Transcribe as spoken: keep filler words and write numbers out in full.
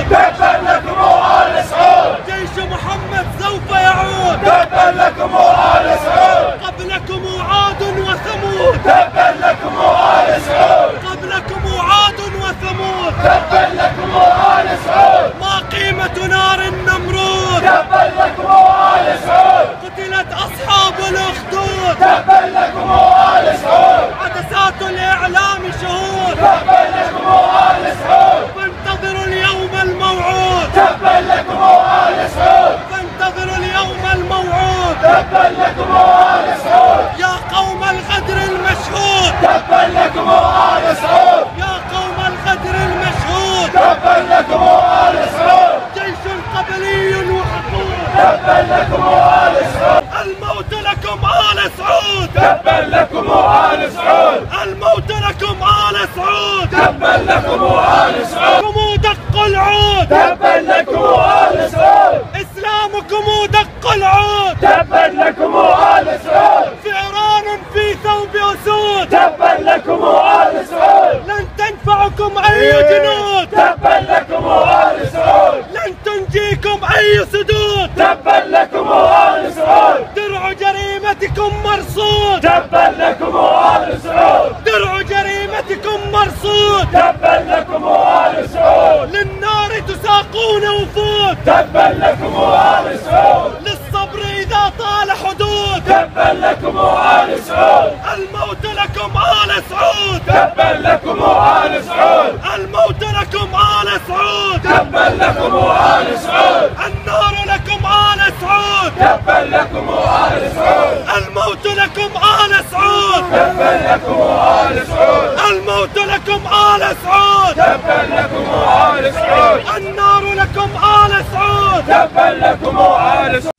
تبا لكم آل سعود. جيش محمد سوف يعود. تبا لكم آل سعود. قبلكم عاد وثمود. تبا لكم آل سعود. قبلكم عاد وثمود. تبا لكم آل سعود. ما قيمة نار النمرود. تبا لكم آل سعود. قتلت أصحاب الأخدود. تبا لكم آل سعود. عدسات الإعلام شهود. تبا لكم آل سعود. فانتظروا اليوم الموعود. تبا لكم آل سعود. فانتظروا اليوم الموعود. تبا لكم آل سعود. يا قوم الغدر المشهود. تبا لكم آل سعود. يا قوم الغدر المشهود. تبا لكم آل سعود. جيش قبلي وحقود. تبا لكم آل سعود. الموت لكم آل سعود. تبا لكم آل سعود. الموت لكم آل سعود. تبا لكم آل سعود. كم دق العود. تبا لكم آل سعود. إسلامكم دق العود. تبا لكم آل سعود. فئران في ثوب أسود. تبا لكم آل سعود. لن تنفعكم أي جنود. تبا لكم آل سعود. لن تنجيكم أي سدود. تبا لكم آل سعود. درع جريمتكم مرصود. تبا لكم آل سعود. درع جريمتكم مرصود. تبا لكم آل سعود. للنار تساقون وفود. تبا لكم آل سعود. للصبر إذا طال حدود. تبا لكم آل سعود. الموت لكم آل سعود. تبا لكم آل سعود. الموت لكم آل سعود. تبا لكم آل سعود. النار لكم آل سعود. تبا لكم آل سعود. الموت لكم آل سعود. تبا لكم آل سعود. الموت لكم آل سعود. تبا لكم آل سعود. النار لكم آل سعود. تبا لكم آل سعود.